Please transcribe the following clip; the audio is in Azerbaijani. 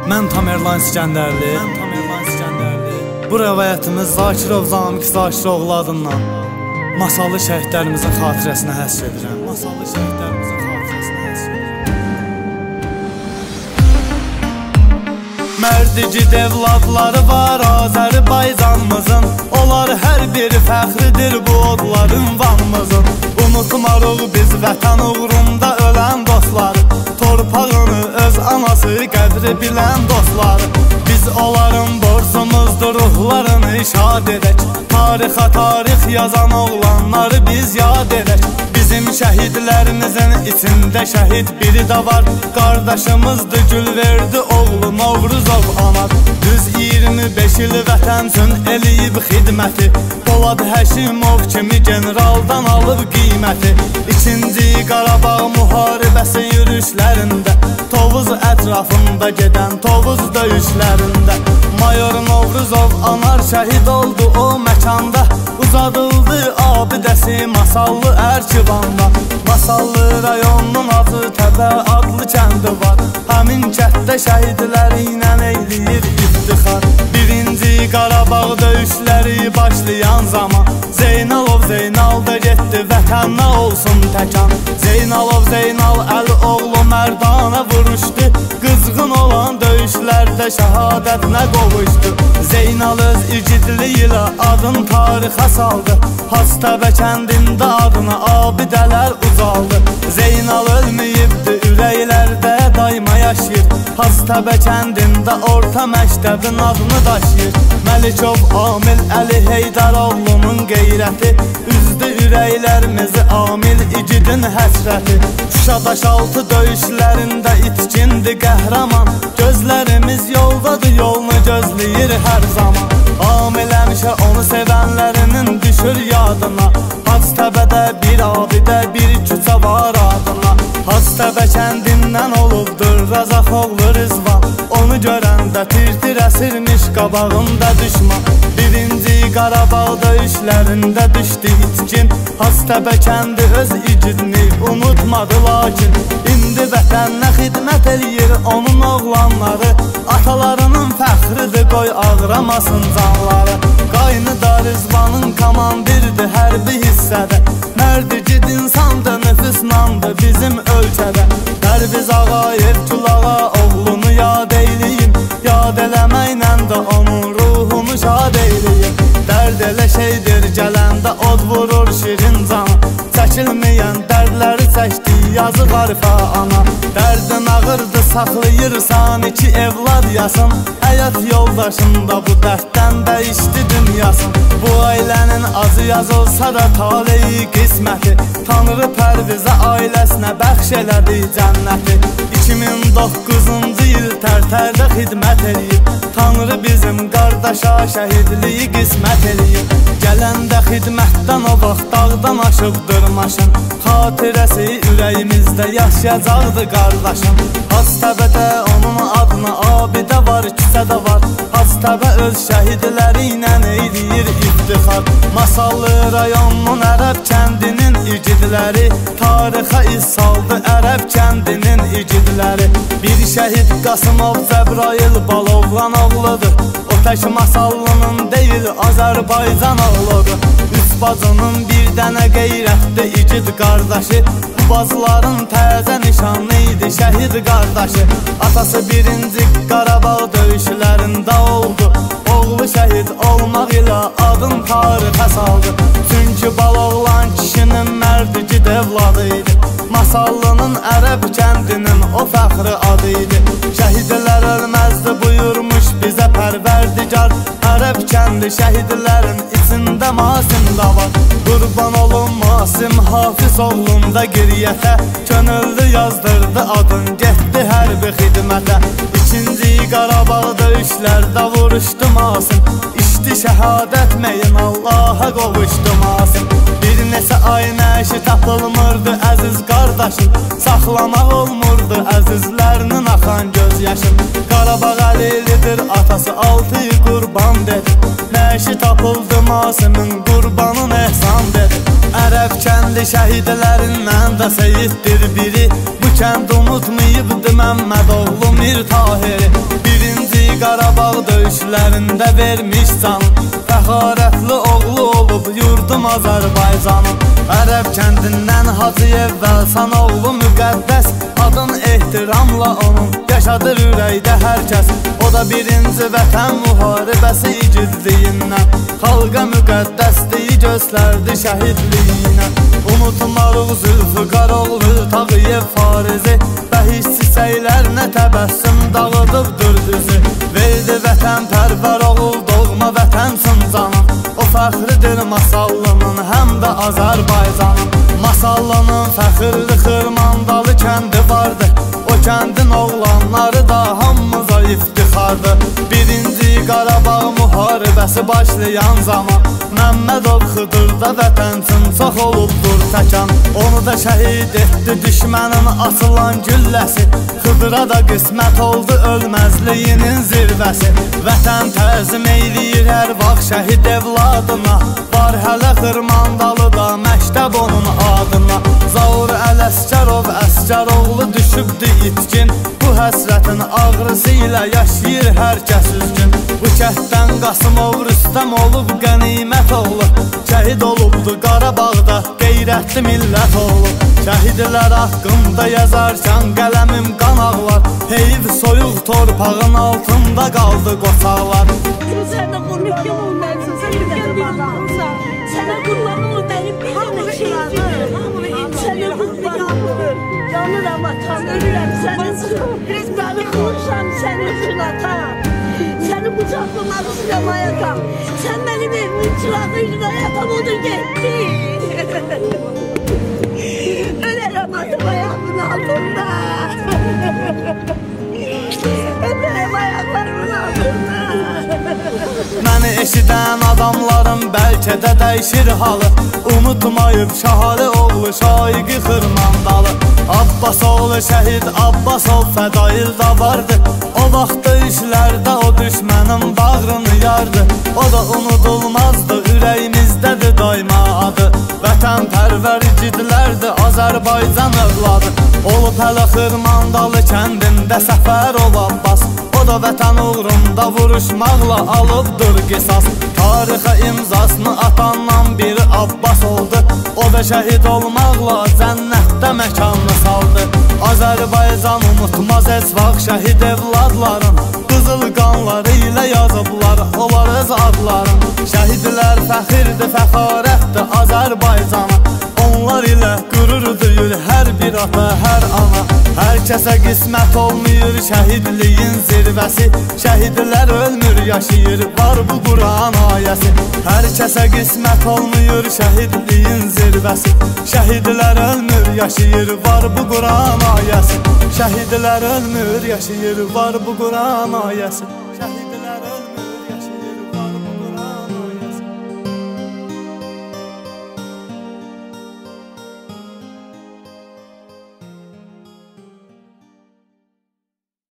Mən Tamerlan İskəndərli. Bu rəvayətimiz Zakirov Zamik Zakiroğlu adından masallı şəhidlərimizin xatirəsinə həsr edirəm. Mərdigid evladları var Azərbaycanımızın. Onlar hər biri fəxridir bu odların vanımızın. Unutmarıq biz vətən uğrunda ölən dostları, torpağını öz anası qədri bilən dostları. Biz onların borcumuzdur ruhlarını şad edək. Tarixa tarix yazan oğlanları biz yad edək. Bizim şəhidlərimizin içində şəhid biri də var. Qardaşımızdır Gülverdi oğlu Novruzov anar. Düz 25 il vətən üçün eləyib xidməti. Polad Həşimov kimi generaldan alıb qiyməti. İkinci Qarabağ müharibəsi yürüşlərində, Tovuz ətrafında gedən Tovuz döyüşlərində Mayor Novruzov anar şəhid oldu o məkanda. Uzadıldı abidəsi Masallı Ərkivanda. Masallı rayonunun adı Təbə adlı kəndi var. Həmin kənddə şəhidləri ilə eyləyir iftixar. Birinci Qarabağ döyüşləri başlayan zaman Zeynalov Zeynal da getdi vətənə olsun təkan. Zeynalov Zeynal Əloğlu Mərdana vuruşdu. Qızğın olan döyüşlərdə şəhadətinə qovuşdu. Zeynal öz igidliyi ilə adın tarixə saldı. Hastəbə kəndində adına abidələr ucaldı. Zeynal ölməyibdi, ürəklərdə daima yaşayır. Hastəbə kəndində orta məktəbin adını daşıyır. Məlikov Amil Əli Heydaroğlunun qeyrəti üzdü ürəklərimizi Amil igidin həsrəti. Şuşadaşaltı döyüşlərində itkindi qəhrəman. Gözlərimiz yoldadır, yolunu gözləyir hər zaman. Amil həmişə onu sevənlərinin düşür yadına. Hactəbədə bir abidə bir küçə var adına. Hactəbə kəndindən olubdur Rəzaxoğlu Rızvan. Onu görəndə tir-tir əsirmiş qabağında düşman. Birinci Qarabağ döyüşlərində düşdü itkin. Hactəbə kəndi öz igidini unutmadı lakin. İndi vətənə xidmət eləyir onun oğlanları. Atalarının fəxridir, qoy ağramasın canları. Qaynıda Rızvanın komandirdir hərbi hissədə. Mərdigid insandır, nüfuslandır bizim ölkədə. Pərviz Ağayev Gülağa oğlunu yad eyləyim. Yad eləməklə də onun ruhunu şad eyləyim. Dərd elə şeydir gələndə od vurur şirin canı. Çəkilməyən dərdləri çəkdi yazıq Arifə ana. Dərdin ağırdı saxlayırsan iki evlad yasın. Həyat yoldaşında bu dərddən dəyişdi dünyasın. Bu ailənin acı yazılsa da taleyi qisməti. Tanrı Pərvizə ailəsinə bəxş elədi cənnəti. 2009-cu il tərtərdə xidmət eləyib. Tanrı bizim qardaşa şəhidliyi qismət eləyib. Gələndə xidmətdən o vaxt dağdan aşıbdır maşın. Xatirəsi ürəyimizdə yaşayacaqdı qardaşım. Hactəbədə onun adına abidə var, küçədə var. Hactəbə öz şəhidləri ilə eyləyir iftixar. Masallı rayonunun Ərəb kəndinin igidləri tarixə iz saldı Ərəb kəndinin igidləri. Bir şəhid Qasımov Cəbrayıl Balovlan oğludur. O tək Masallının deyil Azərbaycan oğludur. Üç bacının bir dənə qeyrətli igid qardaşı. Bu bacıların təzə nişanlı idi şəhid qardaşı. Atası birinci Qarabağ döyüşlərində oldu. Oğlu şəhid olmaq ilə adın tarixə saldı. Çünki Balovlan kişinin Mərdigid evladı idi. Masallının Ərəb kəndinin o fəxri adı idi. Şəhidlər ölməzdi buyurmuş bizə Pərverdigar. Ərəb kəndi şəhidlərin içində Masim da var. Qurban olun Masim Hafiz oğlunda qiriyyətə. Könüllü yazdırdı adın getdi hərbi xidmətə. İkinci Qarabağ döyüşlərdə vuruşdu Masim. İşdi şəhadət məyin Allaha qovuşdu Masim. Bir neçə ay nəşi tapılmırdı əziz qardaşım. Saxlamaq olmurdu əzizlərinin axan göz yaşım. Qarabağ əlilidir atası altı qurban dedi. Nəşi tapıldı Masimin qurbanın ehsan dedi. Ərəb kəndi şəhidlərindən də seyiddir biri. Bu kənd unutmayıbdı Məmməd oğlu Mir Tahiri. Biri Qarabağ döyüşlərində vermiş canım. Fəxarətli oğlu olub yurdum Azərbaycanım. Ərəb kəndindən Hacıyev Vəlsan oğlu müqəddəs, adın ehtiramla onun yaşadır ürəkdə hər kəs. O da birinci vətən müharibəsi igidliyindən xalqa müqəddəsliyi göstərdi şəhidliyinə. Unutmarıq Zülfüqar oğlu Tağıyev Farizi, bəhis çiçəklərinə təbəssüm dağıdıbdır düzü. Verdi vətən pərvər oğul doğma vətən sıncanım. O fəxridir Masallının həm də Azərbaycanım. Masallının fəxirli Xırmandalı kəndi vardı. O kəndin oğlanları da hamımıza iftixardır. Birinci Qarabağ müharibəsi başlayan zaman Məmmədov Xıdırda vətən üçün çox olubdur təkan. Onu da şəhid etdi düşmənin asılan gülləsi. Xıdıra da qismət oldu ölməzliyinin zirvəsi. Vətən təzim eyləyir hər vaxt şəhid evladına. Var hələ Xırmandalıda məktəb onun adına. Zaur Ələskərov Əskəroğlu düşübdü itkin. Bu həsrətin ağrısı ilə yaşayır hər kəs üzgün. Bu kənddən Qasımov Rüstəm olub qənimət oğlu. Şəhid olubdu Qarabağda qeyrətli millət oğlu. Şəhidlər haqqında yazarkən qələmim qan ağlar. Heyv soyuq torpağın altında qaldı qoçaqlar. Sənə qurban olum mənsin, sən bir qurbansan. Sənə qurban olum mənim bir şeyim. Sənə qurban olum. Yanıram atam, ölürəm sənin üçün. Məni qursan sənin üçün atam. Səni qucaqlamaq istəyəm ayatam. Sən mənim evimin çırağıyla ayatam, o da getdi. Ölərəm atam ayağımın altında. Ölərəm ayaqlarımın altında. Məni eşidən adamların bəlkə də dəyişir halı. Unutmayıb Şahali oğlu Şaiqi Xırmandalı. Abbas oğlu şəhid Abbasov Fədail da vardı. O vaxtda işlərdə o düşmənin bağrını yardı. O da unudulmazdı, ürəyimizdədir daima adı. Vətən pərvər igidlərdi Azərbaycan övladı. Olub hələ Xırmandalı kəndində Səfərov Abbas. O da vətən uğrunda vuruşmaqla alıbdır qisas. Tarixə imzasını atandan biri Abbas oldu. O da şəhid olmaqla cənnətdə məkanını saldı. Azərbaycan unutmaz heç vaxt şəhid evladların. Qızıl qanları ilə yazıblar onlar öz adların. Şəhidlər fəxirdir, fəxarətdir Azərbaycana. Onlar ilə qürur duyur hər bir ata, hər ana. Hər kəsə qismət olmuyor şəhidliyin zirvəsi. Şəhidlər ölmür, yaşayır, var bu Quran ayəsi. Hər kəsə qismət olmuyor şəhidliyin zirvəsi. Şəhidlər ölmür, yaşayır, var bu Quran ayəsi. Şəhidlər ölmür, yaşayır, var bu Quran ayəsi.